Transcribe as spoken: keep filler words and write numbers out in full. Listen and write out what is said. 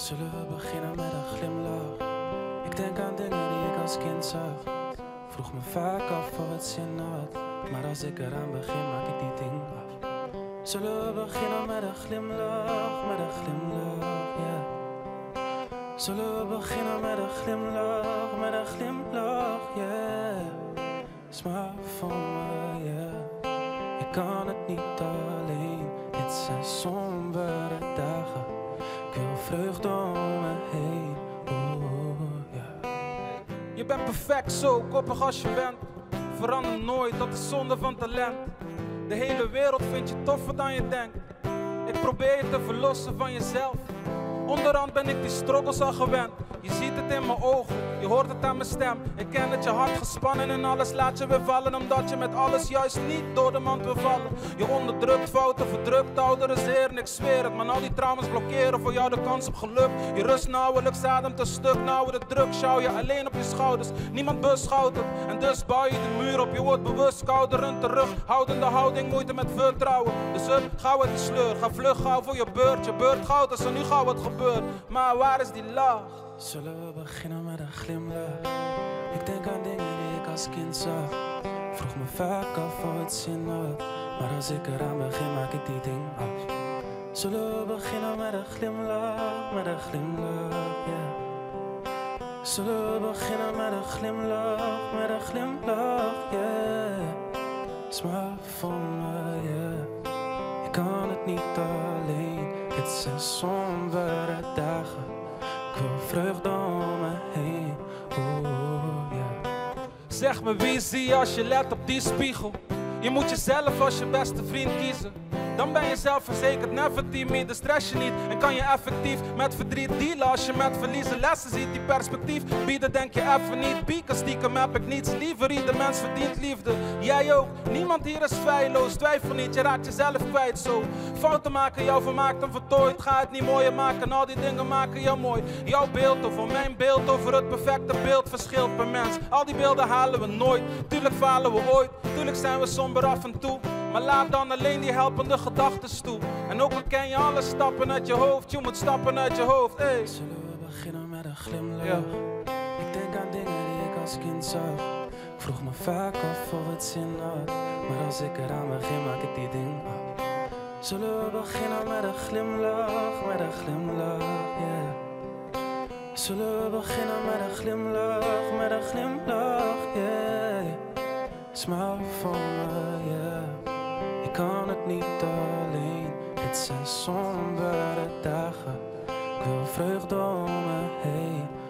Zullen we beginnen met een glimlach? Ik denk aan dingen die ik als kind zag. Vroeg me vaak af voor het zin had, maar als ik eraan begin maak ik die ding af. Zullen we beginnen met een glimlach, met een glimlach, ja yeah. Zullen we beginnen met een glimlach, met een glimlach, ja yeah. Smaak voor me, ja yeah. Ik kan het niet alleen, dit zijn sombere dagen. Ik wil vreugde om me heen, oh, yeah. Je bent perfect zo, koppig als je bent. Verander nooit, dat is zonde van talent. De hele wereld vindt je toffer dan je denkt. Ik probeer je te verlossen van jezelf. Onderhand ben ik die struggles al gewend. Je ziet het in mijn ogen, je hoort het aan mijn stem. Ik ken dat je hart gespannen en alles laat je weer vallen. Omdat je met alles juist niet door de mand wil vallen. Je onderdrukt fouten, verdrukt oudere zeer. En ik zweer het, man, al die trauma's blokkeren voor jou de kans op geluk. Je rust nauwelijks, ademt een stuk nauwer. De druk schouw je alleen op je schouders. Niemand beschouwt het en dus bouw je de muur op. Je wordt bewust kouder en terughoudende houding, moeite met vertrouwen. Dus up, gauw uit die sleur, ga vlug gauw voor je beurt. Je beurt goud als er nu gauw wat gebeurt. Maar waar is die lach? Zullen we beginnen met een glimlach? Ik denk aan dingen die ik als kind zag. Vroeg me vaak af voor het zin had, maar als ik eraan begin maak ik die ding af. Zullen we beginnen met een glimlach, met een glimlach, ja yeah. Zullen we beginnen met een glimlach, met een glimlach, ja yeah. Smaak voor me, ja yeah. Ik kan het niet alleen, dit zijn sombere dagen. Ik wil vreugde om me heen, oh yeah. Zeg me wie zie je als je let op die spiegel. Je moet jezelf als je beste vriend kiezen. Dan ben je zelfverzekerd, never timide, stress je niet. En kan je effectief met verdriet dealen. Als je met verliezen lessen ziet die perspectief bieden, denk je even niet pieken. Stiekem heb ik niets liever, ieder mens verdient liefde. Jij ook, niemand hier is feilloos. Twijfel niet, je raakt jezelf kwijt zo. Fouten maken jou vermaakt en vertooid. Ga het niet mooier maken, al die dingen maken jou mooi. Jouw beeld over mijn beeld, over het perfecte beeld verschilt per mens. Al die beelden halen we nooit, tuurlijk falen we ooit. Tuurlijk zijn we somber af en toe, maar laat dan alleen die helpende gedachten toe. En ook al ken je alle stappen uit je hoofd, je moet stappen uit je hoofd, ey. Zullen we beginnen met een glimlach? Ja. Ik denk aan dingen die ik als kind zag. Ik vroeg me vaak af voor het zin had, maar als ik eraan begin maak ik die ding af. Zullen we beginnen met een glimlach, met een glimlach, ja yeah. Zullen we beginnen met een glimlach, met een glimlach, ja yeah. Smaak voor me, ja yeah. Ik kan het niet alleen, dit zijn sombere dagen. Ik wil vreugde om me heen.